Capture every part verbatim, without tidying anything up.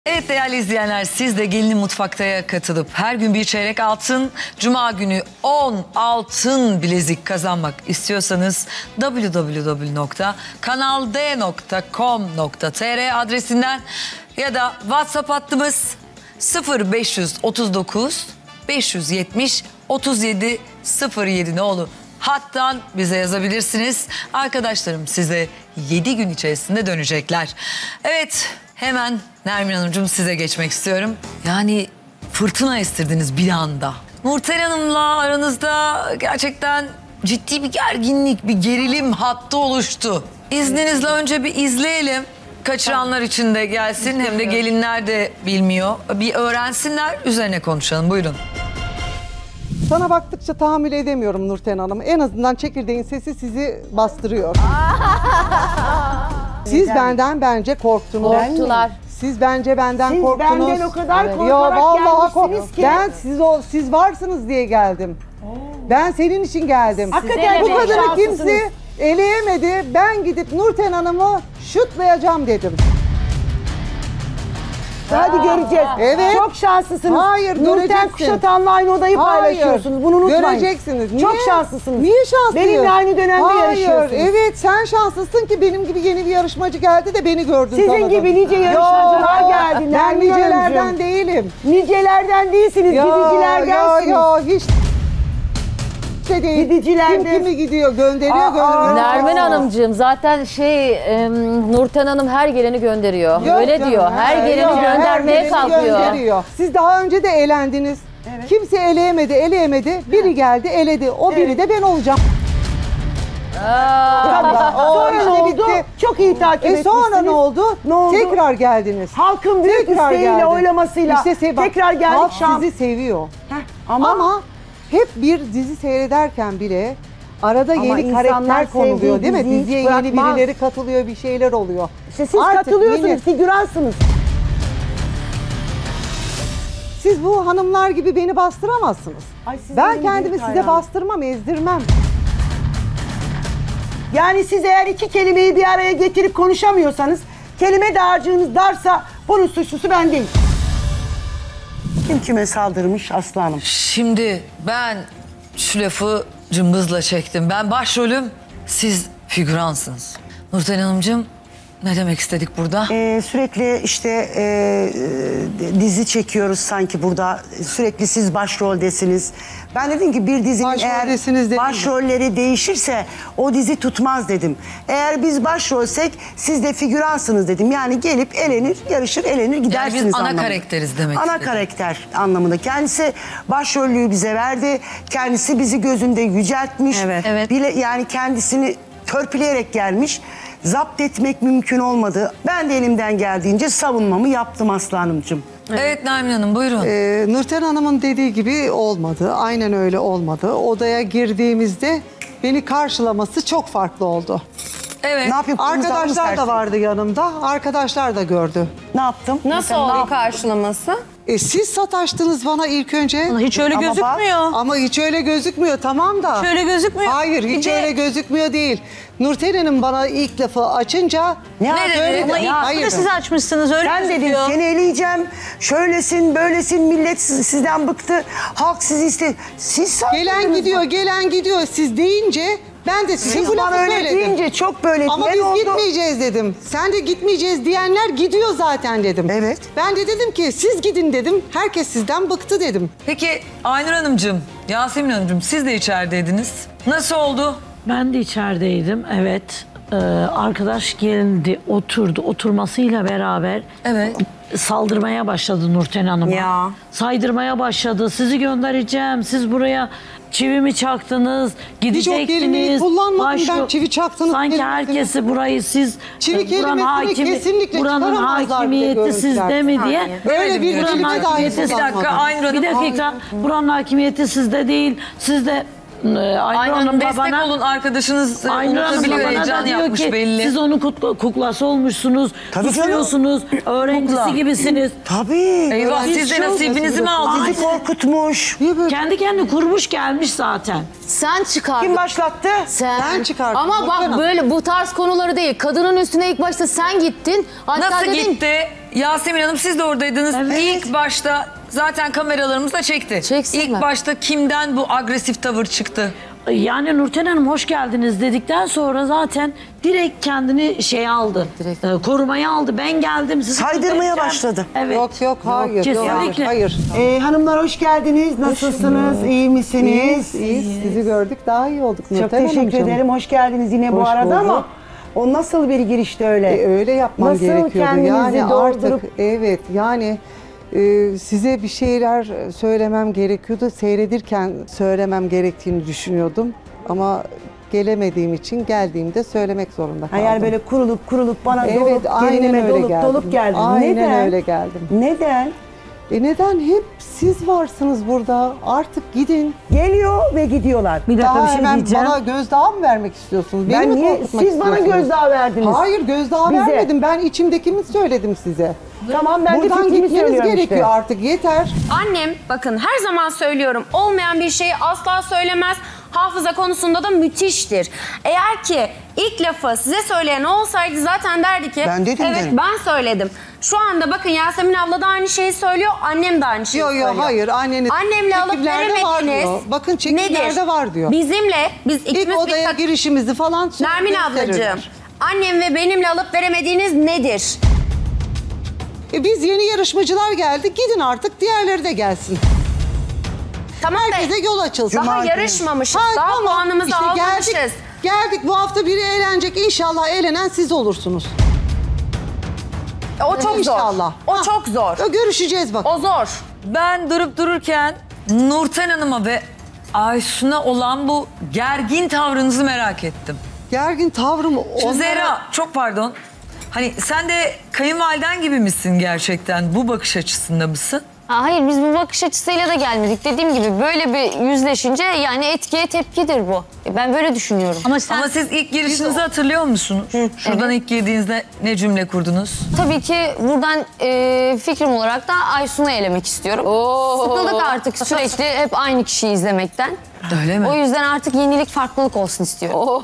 Evet değerli izleyenler, siz de Gelinin Mutfakta'ya katılıp her gün bir çeyrek altın, cuma günü on altın bilezik kazanmak istiyorsanız w w w nokta kanal d nokta com nokta t r adresinden ya da WhatsApp hattımız sıfır beş otuz dokuz beş yüz yetmiş otuz yedi sıfır yedi nolu hattan bize yazabilirsiniz. Arkadaşlarım size yedi gün içerisinde dönecekler. Evet, hemen Nermin Hanımcığım size geçmek istiyorum. Yani fırtına estirdiniz bir anda. Nurten Hanım'la aranızda gerçekten ciddi bir gerginlik, bir gerilim hattı oluştu. İzninizle önce bir izleyelim. Kaçıranlar için de gelsin, hem de gelinler de bilmiyor. Bir öğrensinler, üzerine konuşalım. Buyurun. Sana baktıkça tahammül edemiyorum Nurten Hanım. En azından çekirdeğin sesi sizi bastırıyor. Siz benden bence korktunuz. Korktular. Siz bence benden Siz korktunuz. benden o kadar Evet. korkarak Yo, vallahi gelmişsiniz kork- ki. Ben siz o siz varsınız diye geldim. Ben senin için geldim. Hakikaten Bu çok kadını şanslısınız. kimse eleyemedi. Ben gidip Nurten Hanım'ı şutlayacağım dedim. Hadi göreceğiz. Evet. Çok şanslısınız. Hayır, Nurten göreceksin. Kuşatan'la aynı odayı Hayır. paylaşıyorsunuz. Bunu unutmayın. Göreceksiniz. Niye? Çok şanslısınız. Niye şanslıyım? Benimle aynı dönemde Hayır, yarışıyorsunuz. evet sen şanslısın ki benim gibi yeni bir yarışmacı geldi de beni gördün. Sizin tanıdın. gibi nice yarışmacılar Yo, geldi. Ben Nermin nicelerden Hanımcığım. değilim. Nicelerden değilsiniz. Yo, yo, Gidicilerdensiniz. yo, hiç şey değil. Gidicilerde- Kim kimi gidiyor, gönderiyor, Aa, gönderiyor. Nermin Aa. Hanımcığım zaten şey e, Nurten Hanım her geleni gönderiyor. Yok Öyle canım, diyor. Her he, geleni yok, her göndermeye geleni kalkıyor. gönderiyor. Siz daha önce de eğlendiniz. Kimse eleyemedi, eleyemedi. Biri geldi, eledi. O biri de ben olacağım. Tamam. O Sonra işte ne oldu? bitti. Çok iyi takip E etmişsiniz. sonra ne oldu? Ne oldu? Tekrar geldiniz. Halkın büyük Tekrar isteğiyle, geldi. oylamasıyla İşte se- bak, tekrar geldik halk Şam. sizi seviyor. Heh, ama, Ama hep bir dizi seyrederken bile arada Ama yeni insanlar karakter konuluyor sevdiği değil mi? diziyi hiç Diziye yeni bırakmaz. birileri katılıyor, bir şeyler oluyor. işte siz Artık katılıyorsunuz, yeni- figüransınız. Siz bu hanımlar gibi beni bastıramazsınız. Ay, siz Ben benim kendimi büyük size hayranım. bastırmam, ezdirmem. Yani siz eğer iki kelimeyi bir araya getirip konuşamıyorsanız, kelime dağarcığınız darsa bunun suçlusu ben değilim. Kim kime saldırmış Aslı Hanım? Şimdi ben şu lafı cımbızla çektim. Ben başrolüm, siz figüransınız. Nurten Hanımcığım, ne demek istedik burada? Ee, sürekli işte e, e, dizi çekiyoruz sanki burada. Sürekli siz başroldesiniz. Ben dedim ki bir dizinin eğer Başroldesiniz dedim mi? başrolleri değişirse o dizi tutmaz dedim. Eğer biz başrolsek siz de figüransınız dedim. Yani gelip elenir, yarışır, elenir gidersiniz Yani biz ana anlamında. karakteriz demek Ana istedim. karakter anlamında. Kendisi başrollüğü bize verdi. Kendisi bizi gözünde yüceltmiş. Evet. Evet. Bile, yani kendisini törpüleyerek gelmiş. Zapt etmek mümkün olmadı. Ben de elimden geldiğince savunmamı yaptım Aslı Hanımcığım. Evet Nermin Hanım, buyurun. Ee, Nurten Hanım'ın dediği gibi olmadı. Aynen öyle olmadı. Odaya girdiğimizde beni karşılaması çok farklı oldu. Evet. Ne yapayım? Arkadaşlar da vardı yanımda. Arkadaşlar da gördü. Ne yaptım? Nasıl oldu karşılaması? E siz sataştınız bana ilk önce. Hiç öyle Ama gözükmüyor. Ama hiç öyle gözükmüyor, tamam da. Şöyle gözükmüyor. Hayır, hiç Bir de- öyle gözükmüyor değil. Nurten Hanım bana ilk lafı açınca... Ne dedi? söyledi. Ama ilk Ya, bir de siz açmışsınız öyle Sen dedin gözüküyor. seni eleyeceğim. Şöylesin, böylesin. Millet siz- sizden bıktı. Halk sizi istedi. Siz Gelen saldırdınız gidiyor, mı? gelen gidiyor. Siz deyince ben de size Siz bu bana lafı öyle söyledim. deyince çok böyle Ama diyen biz oldu. gitmeyeceğiz dedim. Sen de gitmeyeceğiz diyenler gidiyor zaten dedim. Evet. Ben de dedim ki siz gidin dedim. Herkes sizden bıktı dedim. Peki Aynur Hanımcığım, Yasemin Hanımcığım, siz de içerideydiniz. Nasıl oldu? Ben de içerideydim, evet. Ee, arkadaş geldi, oturdu. Oturmasıyla beraber Evet. saldırmaya başladı Nurten Hanım'a. Ya. Saydırmaya başladı. Sizi göndereceğim. Siz buraya çivi mi çaktınız? Gidecektiniz. kelimeyi kullanmadım ben, çivi çaktınız Sanki kelimesini. herkesi burayı siz Çivi e, buranın kelimesini kesinlikle buranın çıkaramazlar bile hakimiyeti görüntüler. sizde mi diye. Öyle bir Buranın kelime dahi hakimiyeti- Bir dakika kullanmadım. Aynur Hanım. Bir dakika. Buranın hakimiyeti sizde değil. Sizde e, Aynur Aynur Hanım Hanım da destek bana... olun, arkadaşınız Aynur Hanım unutabiliyor, bana heyecan da diyor yapmış ki belli. siz onun kukla- kuklası olmuşsunuz, Tabii canım. tutuyorsunuz, öğrencisi Kukla. gibisiniz. Tabii. Eyvah, Siz siz de çok- nasibinizi mi aldınız? Sizi korkutmuş. Niye böyle? Kendi kendine kurmuş gelmiş zaten. Sen çıkardın. Kim başlattı? Sen. Ben çıkardım. Ama Nurten bak Hanım. böyle bu tarz konuları değil. Kadının üstüne ilk başta sen gittin. Hatta Nasıl dedin, gitti? Yasemin Hanım siz de oradaydınız. Evet. İlk başta zaten kameralarımız da çekti. Çeksinler. İlk başta kimden bu agresif tavır çıktı? Yani Nurten Hanım hoş geldiniz dedikten sonra zaten direkt kendini şey aldı. Direkt. e, korumaya aldı. Ben geldim sizi Saydırmaya kurtaracağım. başladı. Evet. Yok yok hayır. yok, kesinlikle. hayır. Ee, hanımlar hoş geldiniz. Nasılsınız? İyi misiniz? İyiyiz, iyiyiz. Sizi gördük daha iyi olduk. Çok Nurten teşekkür Hanımcığım. ederim. Hoş geldiniz yine bu Hoş arada bulduk. ama o nasıl bir girişti öyle? E, öyle yapmam Nasıl gerekiyordu. kendinizi Yani doldurup- artık evet yani e, size bir şeyler söylemem gerekiyordu. Seyredirken söylemem gerektiğini düşünüyordum. Ama gelemediğim için geldiğimde söylemek zorunda kaldım. Yani böyle kurulup kurulup bana Evet, dolup aynen gelinime öyle dolup geldim. dolup geldin. Aynen Neden? öyle geldim. Neden? E neden hep siz varsınız burada? Artık gidin. Geliyor ve gidiyorlar. Bir dakika Daha bir şey hemen diyeceğim. bana gözdağı mı vermek istiyorsunuz? Beni Ben mi niye? korkutmak Siz bana istiyorsunuz? gözdağı verdiniz. Hayır gözdağı Bize. vermedim. Ben içimdekini söyledim size. Tamam ben de Buradan fikrimi gitmeniz söylüyorum gerekiyor işte. artık yeter. Annem bakın her zaman söylüyorum olmayan bir şeyi asla söylemez. Hafıza konusunda da müthiştir. Eğer ki ilk lafı size söyleyen olsaydı zaten derdi ki Ben dedim evet derim. ben söyledim. Şu anda bakın Yasemin abla da aynı şeyi söylüyor, annem de aynı şeyi Yok söylüyor. yok hayır anneniz Annemle alıp çekimlerde var veremediniz. diyor. Bakın çekimlerde nedir? var diyor. Bizimle biz İlk ikimiz bir odaya tak- girişimizi falan Nermin gösterirler. ablacığım annem ve benimle alıp veremediğiniz nedir? E biz yeni yarışmacılar geldik. Gidin artık diğerleri de gelsin. Tamam da Herkese yol açılsın. daha Cuma günü. yarışmamışız. Ha, daha tamam. puanımızı İşte almamışız. Geldik, geldik bu hafta biri eğlenecek. İnşallah eğlenen siz olursunuz. E, O çok İnşallah. zor. O Ha. çok zor. Ya görüşeceğiz bak. O zor. Ben durup dururken Nurten Hanım'a ve Aysun'a olan bu gergin tavrınızı merak ettim. Gergin tavrım Şimdi onlara... Zehra çok pardon. Hani sen de kayınvaliden gibi misin gerçekten? Bu bakış açısında mısın? Ha, hayır biz bu bakış açısıyla da gelmedik. Dediğim gibi böyle bir yüzleşince yani etkiye tepkidir bu. E, Ben böyle düşünüyorum. Ama sen Ama siz ilk girişinizi hatırlıyor musunuz? Şuradan ilk girdiğinizde ne cümle kurdunuz? Tabii ki buradan e, fikrim olarak da Aysun'u elemek istiyorum. Sıkıldık artık sürekli hep aynı kişiyi izlemekten. Öyle mi? O yüzden artık yenilik, farklılık olsun istiyorum.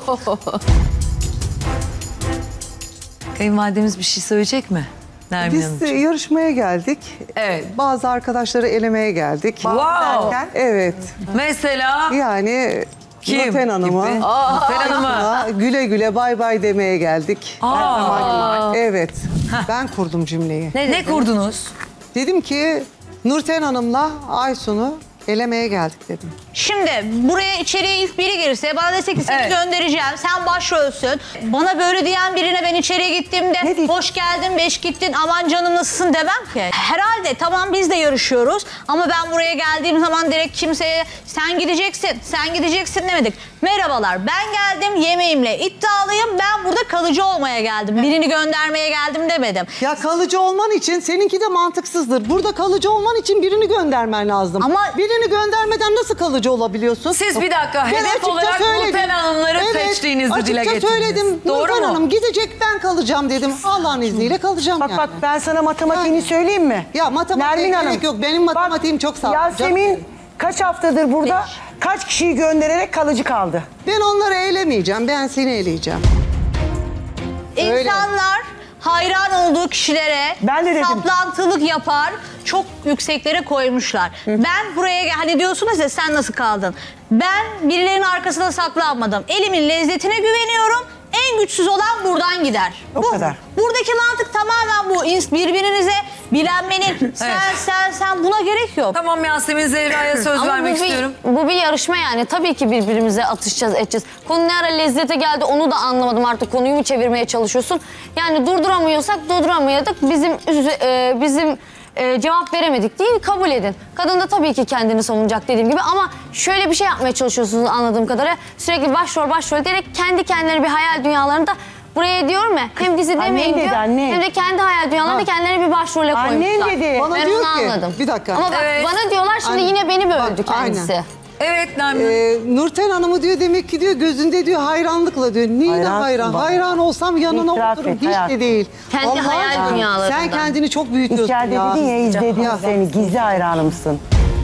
Kayınvalidemiz bir şey söyleyecek mi? Nermin Biz Hanımcığım. yarışmaya geldik. Evet. Bazı arkadaşları elemeye geldik. Wow. Evet. Mesela Yani kim? Nurten Hanım'a, gibi? Nurten Hanım'a. Aa, güle güle bay bay demeye geldik. Aa. Evet. Ben kurdum cümleyi. Ne, ne kurdunuz? Dedim ki Nurten Hanım'la Aysun'u elemeye geldik dedim. Şimdi buraya içeriye ilk biri girse bana dese ki seni Evet. göndereceğim sen başrolsün. Bana böyle diyen birine ben içeriye gittiğimde Ne diyeyim? hoş geldin beş gittin aman canım nasılsın demem ki. Herhalde tamam biz de yarışıyoruz ama ben buraya geldiğim zaman direkt kimseye sen gideceksin sen gideceksin demedik. Merhabalar ben geldim yemeğimle iddialıyım ben burada kalıcı olmaya geldim. Birini göndermeye geldim demedim. Ya kalıcı olman için seninki de mantıksızdır. Burada kalıcı olman için birini göndermen lazım. Ama- birini göndermeden nasıl kalıcı olabiliyorsun? Siz bir dakika Ben hedef açıkça olarak söyledim. Nurten Hanımları Evet, seçtiğinizi dile açıkça getirdiniz. söyledim. Doğru Nurten mu? Hanım gidecek ben kalacağım dedim. Allah'ın izniyle kalacağım Bak yani. bak ben sana matematiğini Yani. söyleyeyim mi? Ya matematiğe Nermin gerek yok. Benim matematiğim Bak, çok sağlam. Yasemin kaç haftadır burada? Kaç kişiyi göndererek kalıcı kaldı? Ben onları eylemeyeceğim. Ben seni eleyeceğim. Öyle. İnsanlar hayran olduğu kişilere Ben de dedim. saplantılık yapar, çok yükseklere koymuşlar. Ben buraya gel- hani diyorsunuz ya sen nasıl kaldın? Ben birilerinin arkasına saklanmadım. Elimin lezzetine güveniyorum. En güçsüz olan buradan gider. O bu, kadar. Buradaki mantık tamamen bu. İns- Birbirinize bilenmenin sen Evet. sen sen buna gerek yok. Tamam Yasemin Zehra'ya söz Ama vermek bu bir, istiyorum. bu bir yarışma yani. Tabii ki birbirimize atışacağız, edeceğiz. Konu ne ara lezzete geldi onu da anlamadım. Artık konuyu mu çevirmeye çalışıyorsun? Yani durduramıyorsak durduramıyorduk. Bizim üze- e, bizim e, cevap veremedik değil, kabul edin. Kadın da tabii ki kendini savunacak dediğim gibi ama şöyle bir şey yapmaya çalışıyorsunuz anladığım kadarıyla. Sürekli başrol başrol diyerek kendi kendileri bir hayal dünyalarında buraya diyorum ya hem dizi Annen demeyin dedi, diyor annen. hem de kendi hayal dünyalarında kendilerine bir başrole Annen koymuşlar. dedi. Bana Ben diyor onu ki, anladım. bir dakika. Ama bak Evet. bana diyorlar şimdi Aynen. yine beni böldü Bak, kendisi. aynen. Evet Nermin. Ee, Nurten Hanım'ı diyor demek ki diyor gözünde diyor hayranlıkla diyor. Neyine Hayransın hayran? bak. Hayran olsam yanına İtiraf otururum. et, Hiç hayat. de değil. Kendi Allah hayal aşkına. dünyalarından. Sen kendini çok büyütüyorsun İçeride ya. dedin ya izledim Ya. seni gizli hayranımsın.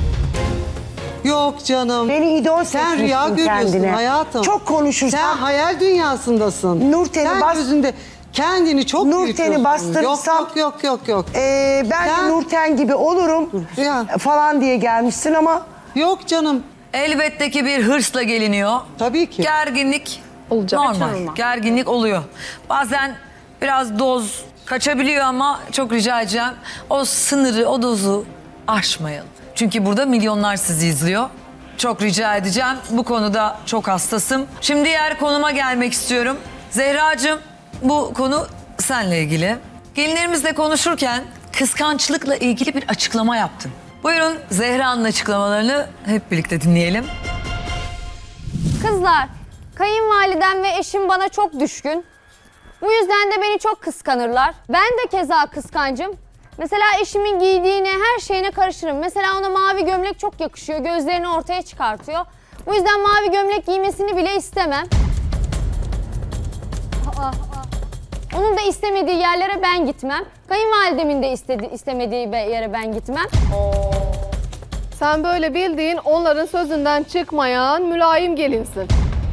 Yok canım. Beni idol Sen rüya seçmişsin görüyorsun kendine. hayatım. Çok konuşursan. Sen hayal dünyasındasın. Nurten'i Sen bas- gözünde Kendini çok Nurten'i büyütüyorsun. bastırırsam- Yok yok yok yok. Ee, ben Sen- de Nurten gibi olurum Ya. falan diye gelmişsin ama Yok canım. Elbette ki bir hırsla geliniyor. Tabii ki. Gerginlik Olacak. normal. Kaçınılmaz. Gerginlik oluyor. Bazen biraz doz kaçabiliyor ama çok rica edeceğim o sınırı, o dozu aşmayalım. Çünkü burada milyonlar sizi izliyor. Çok rica edeceğim. Bu konuda çok hassasım. Şimdi diğer konuma gelmek istiyorum. Zehracığım, bu konu seninle ilgili. Gelinlerimizle konuşurken kıskançlıkla ilgili bir açıklama yaptın. Buyurun Zehra'nın açıklamalarını hep birlikte dinleyelim. Kızlar, kayınvalidem ve eşim bana çok düşkün. Bu yüzden de beni çok kıskanırlar. Ben de keza kıskancım. Mesela eşimin giydiğine, her şeyine karışırım. Mesela ona mavi gömlek çok yakışıyor, gözlerini ortaya çıkartıyor. Bu yüzden mavi gömlek giymesini bile istemem. Aa, aa. Onun da istemediği yerlere ben gitmem. Kayınvalidemin de istedi, istemediği be- yere ben gitmem. Sen böyle bildiğin onların sözünden çıkmayan mülayim gelinsin.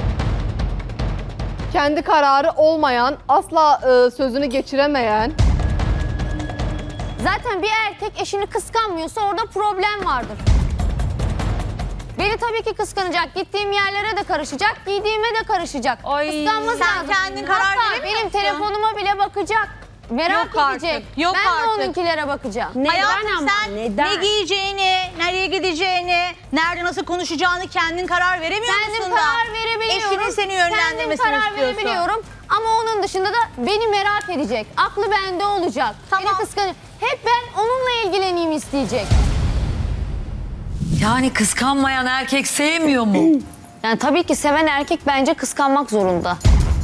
Kendi kararı olmayan, asla e, sözünü geçiremeyen. Zaten bir erkek eşini kıskanmıyorsa orada problem vardır. Beni tabii ki kıskanacak. Gittiğim yerlere de karışacak, giydiğime de karışacak. Kıskanmaz sen lazım. kendin karar Hatta veremiyor benim musun? telefonuma bile bakacak. Merak Yok artık, edecek. yok ben artık. de onunkilere bakacağım. Hayatım sen ne giyeceğini, nereye gideceğini, nerede nasıl konuşacağını kendin karar veremiyor Kendim musun da? karar verebiliyorum. Eşinin seni Kendim yönlendirmesini karar istiyorsun. verebiliyorum. Ama onun dışında da beni merak edecek. Aklı bende olacak. Tamam. Beni kıskanacak. Hep ben onunla ilgileneyim isteyecek. Yani kıskanmayan erkek sevmiyor mu? Yani tabii ki seven erkek bence kıskanmak zorunda.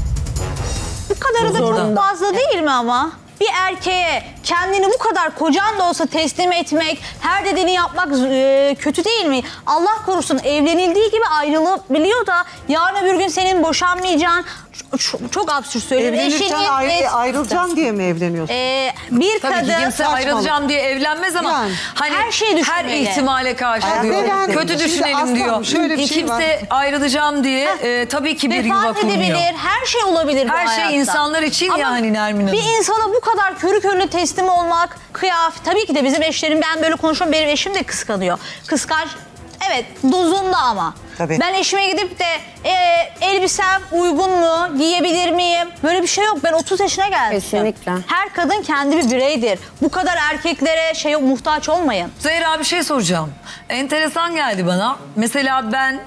Bu kadarı da çok fazla değil mi ama? Bir erkeğe kendini bu kadar kocan da olsa teslim etmek, her dediğini yapmak e, kötü değil mi? Allah korusun evlenildiği gibi ayrılabiliyor da yarın öbür gün senin boşanmayacağın çok, çok absürt söylüyorum. Evlenirken Eşinin ayrı, ve- ayrılacağım diye mi evleniyorsun? E, bir Tabii ki kadın kimse ayrılacağım diye evlenmez ama Yani. hani Her şeyi her düşünmeli. ihtimale karşı Hayat diyor. evlendim. Kötü Şimdi düşünelim aslanım, diyor. şöyle bir şey kimse ayrılacağım diye e, tabii ki bir yuva vefat kurmuyor. edebilir, her şey olabilir bu Her şey hayatta. insanlar için Ama yani Nermin Hanım. bir insana bu kadar körü körüne teslim olmak, kıyafet, tabii ki de bizim eşlerim, ben böyle konuşuyorum, benim eşim de kıskanıyor. Kıskanç, evet dozunda ama. Tabii. Ben eşime gidip de e, elbisem uygun mu, giyebilir miyim? Böyle bir şey yok. Ben otuz yaşına geldim. Kesinlikle. Her kadın kendi bir bireydir. Bu kadar erkeklere şey muhtaç olmayın. Zehra bir şey soracağım. Enteresan geldi bana. Mesela ben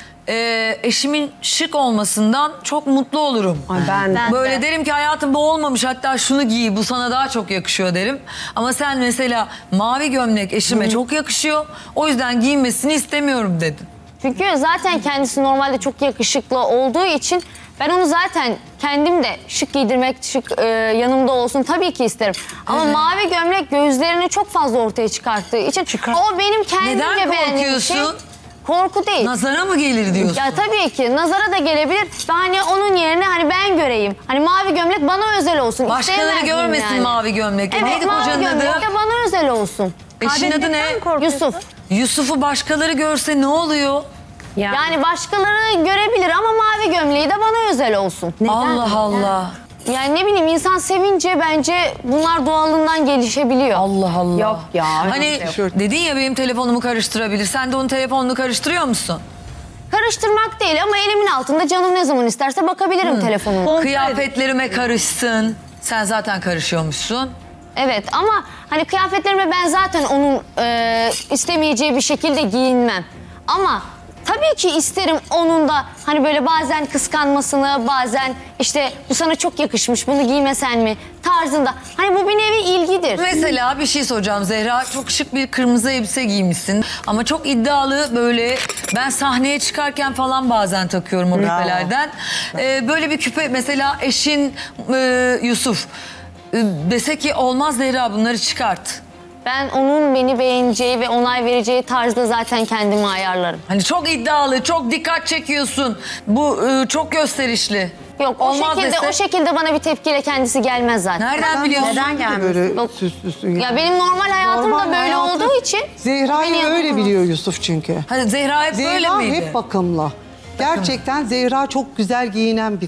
e, eşimin şık olmasından çok mutlu olurum. Ay ben, Ben Böyle de. derim ki hayatım bu olmamış, hatta şunu giy, bu sana daha çok yakışıyor derim. Ama sen mesela mavi gömlek eşime çok yakışıyor, o yüzden giyinmesini istemiyorum dedin. Çünkü zaten kendisi normalde çok yakışıklı olduğu için ben onu zaten kendim de şık giydirmek, şık e, yanımda olsun tabii ki isterim. Ama mavi gömlek gözlerini çok fazla ortaya çıkarttığı için o benim kendimce Neden beğendiğim bir şey. korkuyorsun? Korku değil. Nazara mı gelir diyorsun? Ya tabii ki nazara da gelebilir. Ve hani onun yerine hani ben göreyim. Hani mavi gömlek bana özel olsun. Başkaları İsteyemezdim görmesin yani. mavi gömlekle. Evet, Neydi mavi kocanın gömlek adı? de bana özel olsun. Eşin adı ne? Yusuf. Yusuf'u başkaları görse ne oluyor? Yani başkaları görebilir ama mavi gömleği de bana özel olsun. Allah Allah. Yani ne bileyim insan sevince bence bunlar doğalından gelişebiliyor. Allah Allah. Yok ya. Hani dedin ya benim telefonumu karıştırabilir. Sen de onun telefonunu karıştırıyor musun? Karıştırmak değil ama elimin altında canım ne zaman isterse bakabilirim telefonuma. Kıyafetlerime karışsın. Sen zaten karışıyormuşsun. Evet ama hani kıyafetlerime ben zaten onun e, istemeyeceği bir şekilde giyinmem. Ama tabii ki isterim onun da hani böyle bazen kıskanmasını, bazen işte bu sana çok yakışmış, bunu giymesen mi tarzında. Hani bu bir nevi ilgidir. Mesela bir şey soracağım Zehra. Çok şık bir kırmızı elbise giymişsin. Ama çok iddialı böyle, ben sahneye çıkarken falan bazen takıyorum o küpelerden. Ee, böyle bir küpe mesela eşin e, Yusuf e, dese ki olmaz Zehra bunları çıkart. Ben onun beni beğeneceği ve onay vereceği tarzda zaten kendimi ayarlarım. Hani çok iddialı, çok dikkat çekiyorsun. Bu e, çok gösterişli. Yok o Olmaz şekilde dese- o şekilde bana bir tepkiyle kendisi gelmez zaten. Nereden biliyorsun? Neden gelmesin? Böyle Yok. süslüsün Ya benim normal hayatım da Normal böyle hayatı- olduğu için Zehra'yı beni öyle yapamaz. biliyor Yusuf çünkü. Hadi Zehra hep böyle Zehra miydi? hep bakımlı. Gerçekten Zehra çok güzel giyinen bir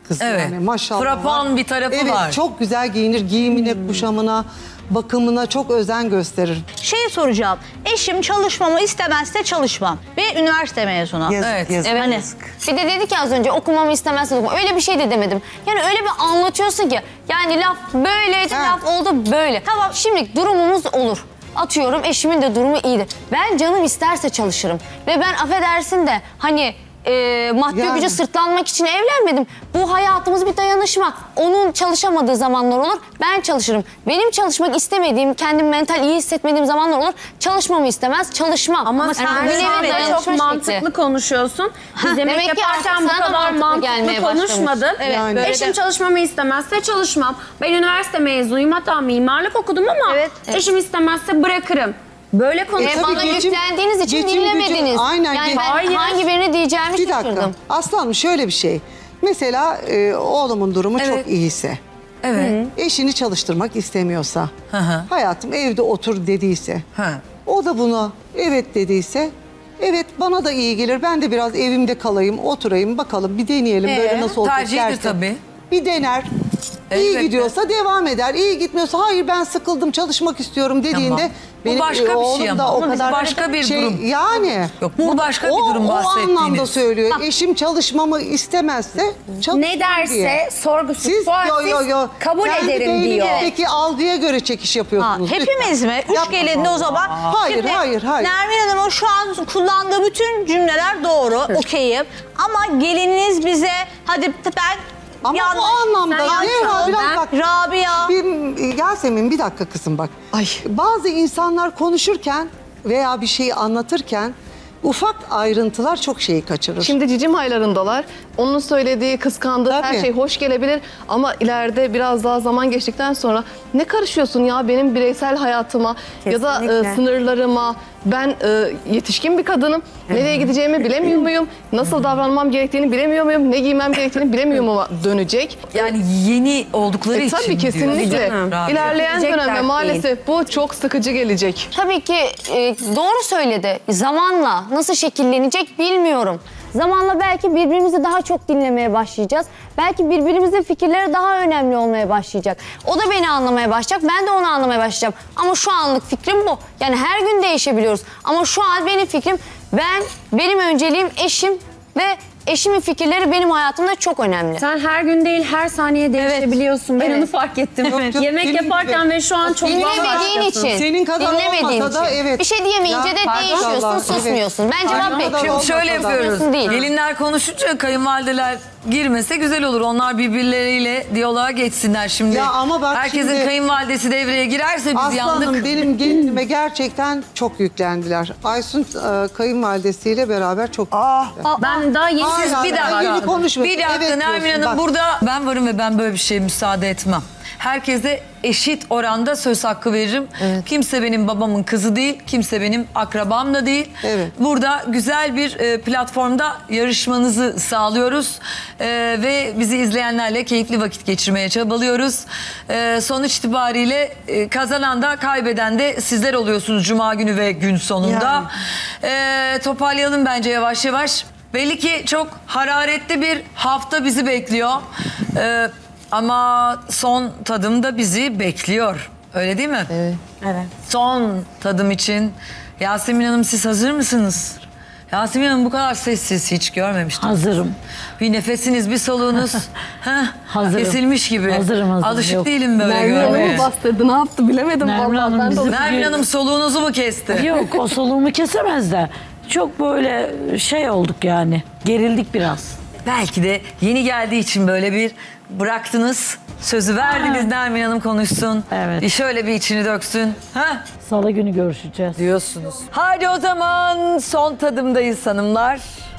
kız Evet. yani maşallah. Frapan var. bir tarafı evet, var. çok güzel giyinir. Giyimine, kuşamına, bakımına çok özen gösterir. Şeyi soracağım. Eşim çalışmamı istemezse çalışmam. Ve üniversite mezunu. Yazık, Evet. yazık. Evet. Hani- Bir de dedi ki az önce okumamı istemezsin okuma. Öyle bir şey de demedim. Yani öyle bir anlatıyorsun ki. Yani laf böyleydi, Ha. laf oldu böyle. Tamam şimdi durumumuz olur. Atıyorum eşimin de durumu iyidir. Ben canım isterse çalışırım. Ve ben affedersin de hani e, maddi Yani. gücü sırtlanmak için evlenmedim. Bu hayatımız bir dayanışma. Onun çalışamadığı zamanlar olur. Ben çalışırım. Benim çalışmak istemediğim, kendimi mental iyi hissetmediğim zamanlar olur. Çalışmamı istemez, çalışmam. Ama Yani sen bir şu nevi anda dayanışma çok mantıklı şekli. konuşuyorsun. Biz yemek demek ki yaparken artık bu sana da kadar mantıklı mantıklı gelmeye başlamış. konuşmadık. Evet, Yani. böyle Eşim de- çalışmamı istemezse çalışmam. Ben üniversite mezunuyum, hatta mimarlık okudum ama Evet. eşim istemezse bırakırım. Böyle konuş. E, tabii bana geçim- yüklendiğiniz için geçim gücü- dinlemediniz. aynen, Yani geçim- ben Hayır. hangi birini diyeceğimi Bir dakika. şaşırdım. Aslanım şöyle bir şey. Mesela e, oğlumun durumu Evet. çok iyiyse, Evet. eşini çalıştırmak istemiyorsa, Hı hı. hayatım evde otur dediyse, Ha. o da buna evet dediyse, evet bana da iyi gelir, ben de biraz evimde kalayım, oturayım, bakalım bir deneyelim böyle Ee, nasıl olacak tercihdir derse. tabii. Bir dener, iyi Elbette. gidiyorsa devam eder, iyi gitmiyorsa hayır ben sıkıldım çalışmak istiyorum dediğinde... Tamam. Bu benim, başka e, bir oğlum şey da ama. o Ama kadar başka bir şey, durum. Yani. Yok, bu başka bir o, durum O anlamda bahsettiğiniz. söylüyor. Eşim çalışmamı istemezse çalışmam Ne derse diye. sorgusuz Siz sualsiz yo, yo, yo. kabul Kendi ederim diyor. beyninizdeki algıya göre çekiş Ha, yapıyorsunuz. hepimiz mi? Üç Yapma. gelinde o zaman. Hayır, Şimdi hayır, hayır. Nermin Hanım'ın şu an kullandığı bütün cümleler doğru, okeyim. Ama gelininiz bize, hadi ben Ama yanlış, bu anlamda sen yanlış Zehra anladın. biraz bak. Rabia. Bir, Yasemin bir dakika kızım bak. Ay. Bazı insanlar konuşurken veya bir şeyi anlatırken ufak ayrıntılar çok şeyi kaçırır. Şimdi cicim haylarındalar. Onun söylediği, kıskandığı Tabii. her şey hoş gelebilir. Ama ileride biraz daha zaman geçtikten sonra ne karışıyorsun ya benim bireysel hayatıma ya da Kesinlikle. e, sınırlarıma? Ben e, yetişkin bir kadınım. Nereye gideceğimi bilemiyor muyum? Nasıl davranmam gerektiğini bilemiyor muyum? Ne giymem gerektiğini bilemiyor muyum dönecek? Yani yeni oldukları E, için tabii diyor. kesinlikle. Rabia. İlerleyen Gidecek dönemde dert maalesef bu çok sıkıcı gelecek. Tabii ki e, doğru söyledi. Zamanla nasıl şekillenecek bilmiyorum. Zamanla belki birbirimizi daha çok dinlemeye başlayacağız. Belki birbirimizin fikirleri daha önemli olmaya başlayacak. O da beni anlamaya başlayacak, ben de onu anlamaya başlayacağım. Ama şu anlık fikrim bu. Yani her gün değişebiliyoruz. Ama şu an benim fikrim, ben, benim önceliğim eşim ve eşimin fikirleri benim hayatımda çok önemli. Sen her gün değil her saniye değişebiliyorsun. Ben Evet. onu fark ettim. Yok, yok, Yemek senin yaparken gibi. ve şu an çok Dinlemediğin bambaşkasın. için. Senin kadar dinlemediğin olmasa da için. evet. Bir şey diyemeyince Ya, de pardon. değişiyorsun, Allah, susmuyorsun. Ben cevap Aynen. bekliyorum. Şimdi şöyle Olmasa da. yapıyoruz. Değil. Gelinler konuşunca kayınvalideler girmese güzel olur. Onlar birbirleriyle diyaloğa geçsinler şimdi. Ya ama bak herkesin şimdi- kayınvalidesi devreye girerse biz Aslanım yandık. benim gelinime gerçekten çok yüklendiler. Aysun e, kayınvalidesiyle beraber çok Ben daha yeni Hayır, Siz bir hayır, dakika. ilgili konuşma. Bir dakika Evet Nermin diyorsun, Hanım, bak. burada ben varım ve ben böyle bir şeye müsaade etmem. Herkese eşit oranda söz hakkı veririm. Kimse benim babamın kızı değil, kimse benim akrabam da değil. Evet. Burada güzel bir e, platformda yarışmanızı sağlıyoruz. E, ve bizi izleyenlerle keyifli vakit geçirmeye çabalıyoruz. E, sonuç itibariyle e, kazanan da kaybeden de sizler oluyorsunuz Cuma günü ve gün sonunda. E, toparlayalım bence yavaş yavaş. Belli ki çok hararetli bir hafta bizi bekliyor. Ee, ama son tadım da bizi bekliyor. Öyle değil mi? Evet. Evet. Son tadım için Yasemin Hanım, siz hazır mısınız? Yasemin Hanım bu kadar sessiz hiç görmemiştim. Hazırım. Bir nefesiniz, bir soluğunuz heh, Hazırım. kesilmiş gibi. Hazırım, hazırım. Alışık Yok. değilim böyle Nermin görmeye. Hanım'ı bastırdı, ne yaptı bilemedim. Nermin vallahi. Hanım Ben de bizi- Nermin Hanım soluğunuzu mu kesti? Yok, o soluğumu kesemez de. Çok böyle şey olduk yani. Gerildik biraz. Belki de yeni geldiği için böyle bir bıraktınız. Sözü verdiniz Nermin Hanım konuşsun. Evet. Bir şöyle bir içini döksün. Ha? Salı günü görüşeceğiz. Diyorsunuz. Hadi o zaman son tadımdayız hanımlar.